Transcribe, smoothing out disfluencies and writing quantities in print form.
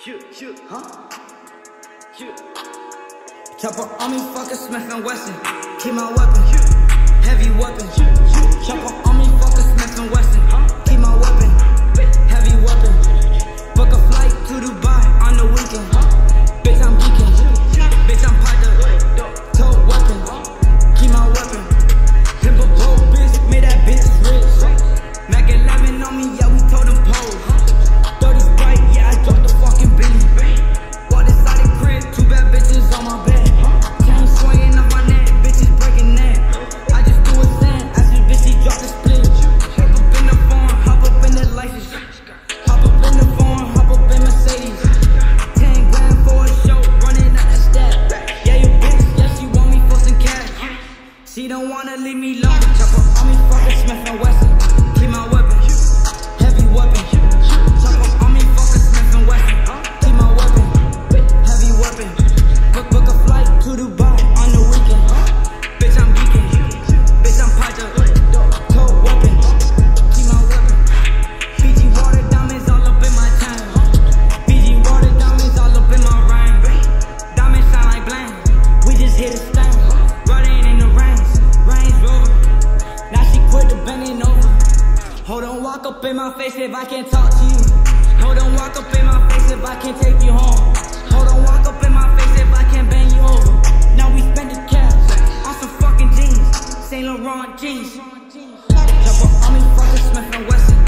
Choppa on me, fuck a Smith & Wesson. Keep my weapon, heavy weapon. Choppa on me, fuck a Smith & Wesson. Keep my weapon, heavy weapon. Book a flight to Dubai on the weekend. Bitch, I'm geeking. Bitch, I'm piped up. Tote weapon, keep my weapon. Pimp a boat, bitch, made that bitch rich. Mac 11 on me, yeah, we told them pose. 30 Sprite, yeah, I dropped the fucking beanie. Walked inside the crib, 2 bad bitches on my bed. Chain swinging up my neck, bitches breaking neck. I just do a stand, ask this bitch, she dropped the split. Hop up in the phone, hop up in the license. Hop up in the phone, hop up in Mercedes. 10 grand for a show, running out the stat. Yeah, you bitch, yeah, she want me for some cash. She don't wanna leave me alone. Choppa on me, fucking Smith & Wesson. Keep my weapon, heavy weapon. Choppa on me, fucking Smith & Wesson. Keep my weapon, heavy weapon. Book a flight to Dubai on the weekend. Bitch, I'm geeking. Bitch, I'm piped up. Tote weapon, keep my weapon. BG water diamonds all up in my chain. BG water diamonds all up in my ring. Diamonds shine like bling. We just hit a stain. Running in the Range Rover. Now she quit the bending over. Hold on, walk up in my face if I can't talk to you. Hold on, walk up in my face if I can't take you home. Hold on, walk up in my face if I can't bang you over. Now we spend the cash on some fucking jeans. Saint Laurent jeans. Choppa on me, fucking Smith & Wesson.